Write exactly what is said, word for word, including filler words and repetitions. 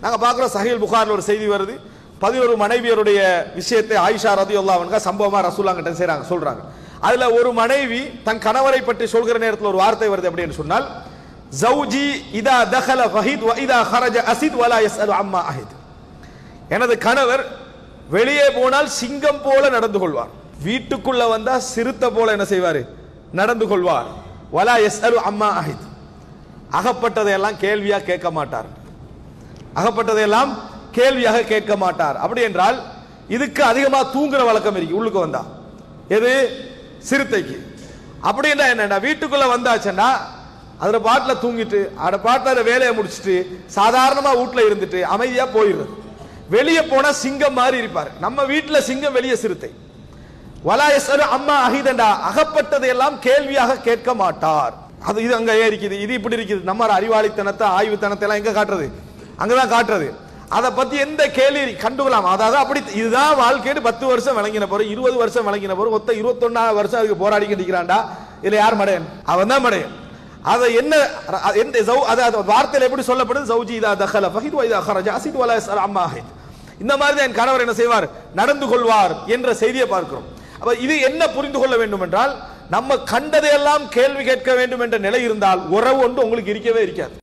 நாங்க பார்க்கிறோம் சஹீஹ் புகாரில் ஒரு செய்தி வருது, பதினோரு மனைவியருடைய விஷயத்தை ஆயிஷா ரலியல்லாஹு அன்ஹா சம்பவமா ரசூலுல்லாஹ் கிட்ட செய்றாங்க சொல்றாங்க. அதுல ஒரு மனைவி தன் கணவரை பற்றி சொல்கிற நேரத்தில் ஒரு வார்த்தை வருது அப்படின்னு சொன்னால், ஜௌஜி இதா தகல ஃபஹித் வ இதா ஹரஜ அஸித் வலா யஸ்அலு அம்மா அஹித். எனது கணவர் வெளியே போனால் சிங்கம் போல நடந்து கொள்வார், வீட்டுக்குள்ள வந்தா சிறுத்தை போல என்ன செய்வார், நடந்து கொள்வார். வலா யஸ்அலு அம்மா அஹித், அகப்பட்டதையெல்லாம் கேள்வியா கேட்க மாட்டார், அகப்பட்டதையெல்லாம் கேள்வியாக கேட்க மாட்டார். அப்படி என்றால் இதுக்கு அதிகமா தூங்குற வழக்கம் இருக்கு உள்ளுக்கு வந்தா, எது சிறுத்தைக்கு. அப்படி என்ன என்னன்னா வீட்டுக்குள்ள வந்தாச்சுன்னா அதுல பாட்டுல தூங்கிட்டு அட பாட்டுல வேலையை முடிச்சுட்டு சாதாரணமா வீட்டுல இருந்துட்டு அமைதியா போயிடுறது. வெளியே போனா சிங்கம் மாதிரி இருப்பார். நம்ம வீட்டுல சிங்கம், வெளியே சிறுத்தை. வலா யஸ்அலு அம்மா அஹிதண்டா, அகப்பட்டதையெல்லாம் கேள்வியாக கேட்க மாட்டார். அது இது அங்க இருக்குது, இது இப்படி இருக்குது. நம்ம அறிவாளித்தனத்தை ஆய்வுத்தனத்தை எல்லாம் எங்க காட்டுறது, அங்கதான் காட்டுறது. அதை பத்தி எந்த கேள்வி கண்டுகலாம். அதாவது அப்படி இதுதான் வாழ்க்கைன்னு பத்து வருஷம் விளங்கின போறோம், இருபது வருஷம் விளங்கின போறோம், மொத்த இருபத்தொன்னாவது வருஷம் அதுக்கு போராடிக்கிட்டு இருக்கிறான்டா. இதுல யார் மடையன்? அவன் தான் மடையன். அதை என்ன எந்த வார்த்தையில் எப்படி சொல்லப்படுது, ஜௌஜி இதா தகல ஃபஹித் வ இதா ஹரஜ அஸித் வலா யஸ்அலு அம்மா அஹித். இந்த மாதிரி தான் என் கணவர் என்ன செய்வார், நடந்து கொள்வார் என்ற செய்தியை பார்க்கிறோம். அப்ப இது என்ன புரிந்து கொள்ள வேண்டும் என்றால், நம்ம கண்டதையெல்லாம் கேள்வி கேட்க வேண்டும் என்ற நிலை இருந்தால் உறவு ஒன்று உங்களுக்கு இருக்கவே இருக்காது.